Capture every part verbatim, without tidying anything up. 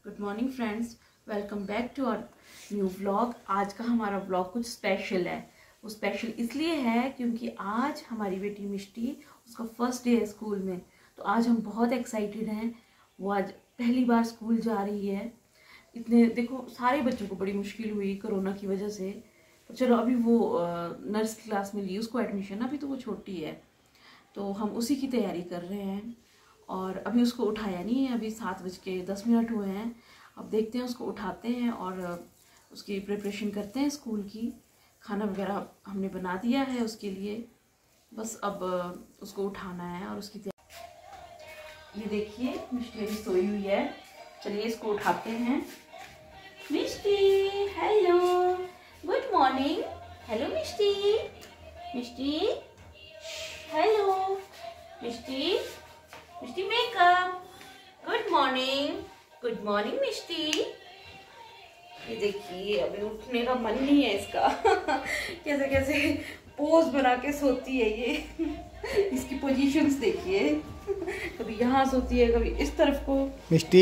Good morning friends, welcome back to our new vlog. आज का हमारा व्लॉग कुछ स्पेशल है। वो स्पेशल इसलिए है क्योंकि आज हमारी बेटी मिष्टी, उसका फर्स्ट डे है स्कूल में। तो आज हम बहुत एक्साइटेड हैं। वो आज पहली बार स्कूल जा रही है। इतने देखो सारे बच्चों को बड़ी मुश्किल हुई कोरोना की वजह से। तो चलो अभी वो नर्स क्लास में ली उसको एडमिशन, अभी तो वो छोटी है, तो हम उसी की तैयारी कर रहे हैं। और अभी उसको उठाया नहीं है, अभी सात बज के दस मिनट हुए हैं। अब देखते हैं, उसको उठाते हैं और उसकी प्रिपरेशन करते हैं स्कूल की। खाना वगैरह हमने बना दिया है उसके लिए, बस अब उसको उठाना है और उसकी तैयारी। ये देखिए मिष्टी अभी सोई हुई है। चलिए इसको उठाते हैं। Mishti hello, good morning. Hello Mishti, Mishti hello, Mishti Mishti wake up, good morning, good morning Mishti. ये देखिए अभी उठने का मन नहीं है इसका। कैसे कैसे पोज बना के सोती है ये। इसकी पोजीशंस देखिए, कभी यहाँ सोती है कभी इस तरफ को। Mishti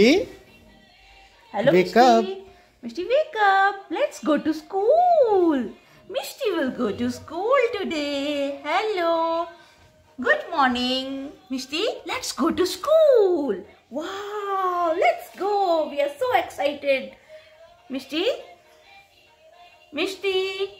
hello Mishti, Mishti wake up, let's go to school. Mishti will go to school today. Hello, good morning Mishti, let's go to school. Wow, let's go, we are so excited. Mishti, Mishti,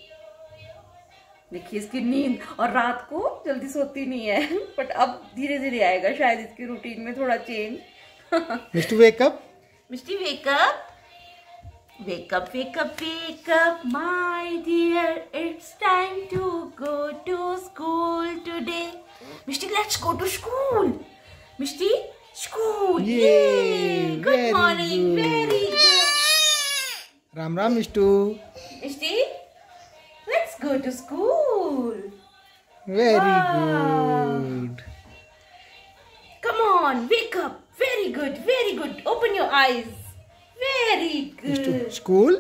देखिए इसकी नींद, और रात को जल्दी सोती नहीं है, बट अब धीरे धीरे आएगा शायद इसकी रूटीन में थोड़ा change. Mishti wake up, Mishti wake up, wake up, wake up, wake up my dear, it's time to go to school today. Mishti, let's go to school. Mishti, school. Yay, Yay. Good very morning, good. very good. Ram Ram Mishtu. Mishti, let's go to school. Very Wow. good. Come on, wake up. Very good, very good. Open your eyes. Very Mishtu good. School.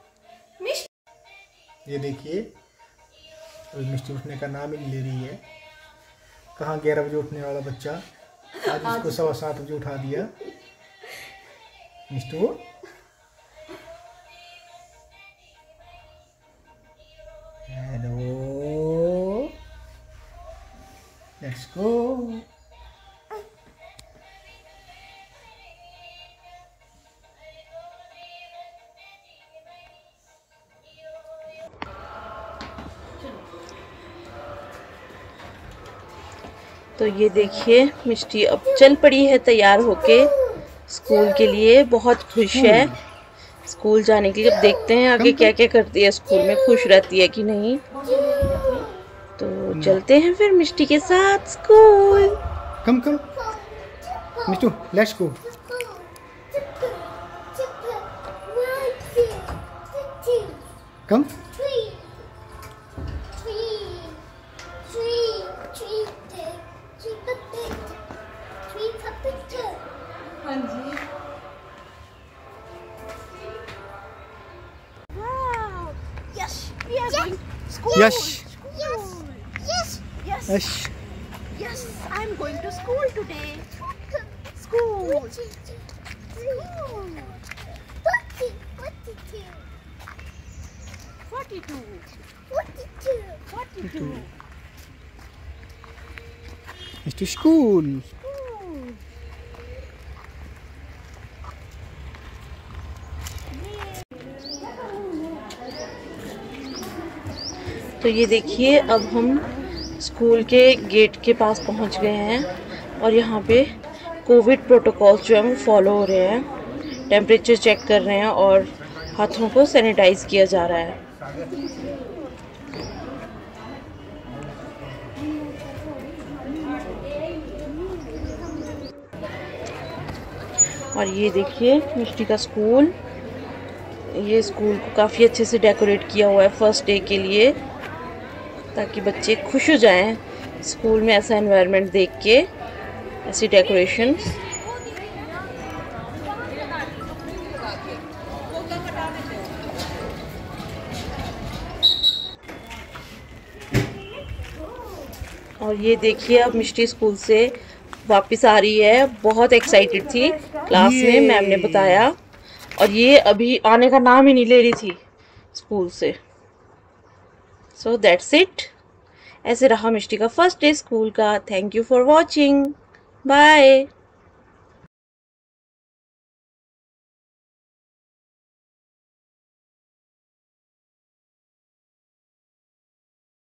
Mishti. ये देखिए अभी मिष्टी उठने का नाम ही नहीं ले रही है। कहाँ ग्यारह बजे उठने वाला बच्चा आज इसको सवा सात बजे उठा दिया। Mishtu hello, let's go. तो ये देखिए मिष्टी अब चल पड़ी है तैयार होके स्कूल के लिए। बहुत खुश है स्कूल जाने के लिए। अब देखते हैं आगे क्या क्या करती है स्कूल में, खुश रहती है कि नहीं। तो चलते हैं फिर मिष्टी के साथ school. Come come Mishtu, let's go. Come हाँ जी। Wow. Yes, we are going to school. Yes. Yes. Yes. Yes. Yes Yes, I'm going to school today. School. Forty-two. Forty-two. Mishtu school. तो ये देखिए अब हम स्कूल के गेट के पास पहुंच गए हैं और यहाँ पे कोविड प्रोटोकॉल्स जो हैं वो फॉलो हो रहे हैं। टेम्परेचर चेक कर रहे हैं और हाथों को सैनिटाइज किया जा रहा है। और ये देखिए मिष्टी का स्कूल। ये स्कूल को काफ़ी अच्छे से डेकोरेट किया हुआ है फर्स्ट डे के लिए, ताकि बच्चे खुश हो जाएं स्कूल में ऐसा एनवायरनमेंट देख के, ऐसी डेकोरेशंस। और ये देखिए अब मिष्टी स्कूल से वापस आ रही है। बहुत एक्साइटेड थी क्लास में, मैम ने बताया और ये अभी आने का नाम ही नहीं ले रही थी स्कूल से। So that's it. ऐसे रहा मिष्टी का फर्स्ट डे स्कूल का। Thank you for watching. Bye.